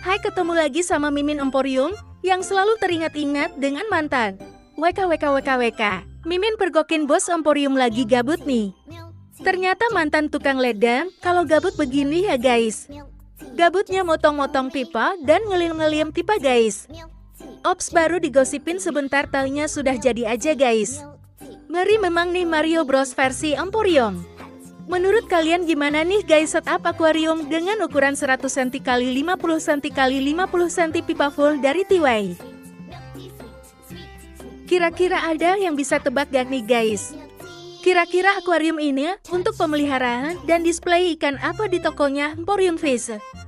Hai, ketemu lagi sama Mimin Emporium yang selalu teringat-ingat dengan mantan. WKWKWKWK. Mimin pergokin bos Emporium lagi gabut nih. Ternyata mantan tukang ledang kalau gabut begini ya guys. Gabutnya motong-motong pipa dan ngelim-ngelim pipa guys. Ops, baru digosipin sebentar taunya sudah jadi aja guys. Ngeri memang nih Mario Bros versi Emporium. Menurut kalian gimana nih guys setup akuarium dengan ukuran 100 cm x 50 cm x 50 cm pipa full dari TY? Kira-kira ada yang bisa tebak gak nih guys? Kira-kira akuarium ini untuk pemeliharaan dan display ikan apa di tokonya Emporium Fish?